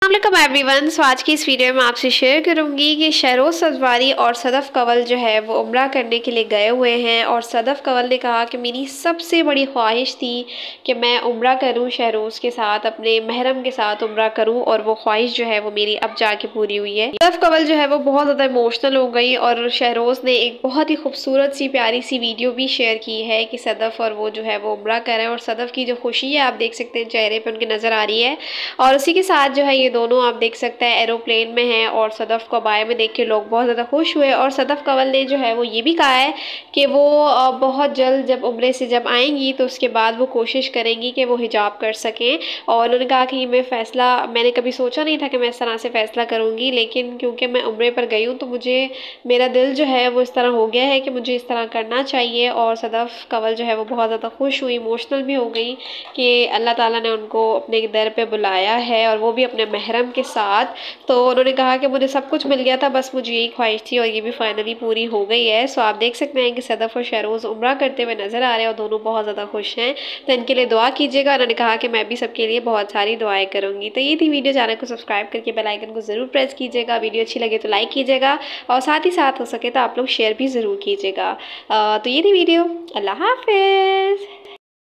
अस्सलाम एवरीवन। सो आज की इस वीडियो में आपसे शेयर करूंगी कि शहरोज़ सजवारी और सदफ़ कंवल जो है वो उम्रा करने के लिए गए हुए हैं। और सदफ़ कंवल ने कहा कि मेरी सबसे बड़ी ख्वाहिश थी कि मैं उम्रा करूं शहरोज़ के साथ, अपने महरम के साथ उम्रा करूं, और वो ख्वाहिश जो है वो मेरी अब जाके पूरी हुई है। सदफ़ कंवल जो है वो बहुत ज़्यादा इमोशनल हो गई और शहरोज़ ने एक बहुत ही खूबसूरत सी प्यारी सी वीडियो भी शेयर की है कि सदफ़ और वो जो है वो उम्रा करें, और सदफ़ की जो खुशी है आप देख सकते हैं चेहरे पर उनकी नज़र आ रही है। और उसी के साथ जो है ये दोनों आप देख सकते हैं एरोप्लेन में हैं और सदफ़ को बाय में देख के लोग बहुत ज़्यादा खुश हुए। और सदफ़ कंवल ने जो है वो ये भी कहा है कि वो बहुत जल्द जब उम्रे से जब आएंगी तो उसके बाद वो कोशिश करेंगी कि वो हिजाब कर सकें। और उन्होंने कहा कि मैंने कभी सोचा नहीं था कि मैं इस तरह से फ़ैसला करूँगी, लेकिन क्योंकि मैं उम्रे पर गई हूँ तो मुझे मेरा दिल जो है वो इस तरह हो गया है कि मुझे इस तरह करना चाहिए। और सदफ़ कंवल जो है वो बहुत ज़्यादा खुश हुई, इमोशनल भी हो गई कि अल्लाह ताला ने उनको अपने दर पे बुलाया है और वो भी अपने महरम के साथ। तो उन्होंने कहा कि मुझे सब कुछ मिल गया था, बस मुझे यही ख्वाहिश थी और ये भी फाइनली पूरी हो गई है। सो आप देख सकते हैं कि सदफ़ और शहरोज़ उम्रा करते हुए नज़र आ रहे हैं और दोनों बहुत ज़्यादा खुश हैं। तो इनके लिए दुआ कीजिएगा। उन्होंने कहा कि मैं भी सबके लिए बहुत सारी दुआएं करूँगी। तो ये थी वीडियो। चैनल को सब्सक्राइब करके बेल आइकन को ज़रूर प्रेस कीजिएगा। वीडियो अच्छी लगे तो लाइक कीजिएगा और साथ ही साथ हो सके तो आप लोग शेयर भी ज़रूर कीजिएगा। तो ये थी वीडियो। अल्लाह हाफिज़।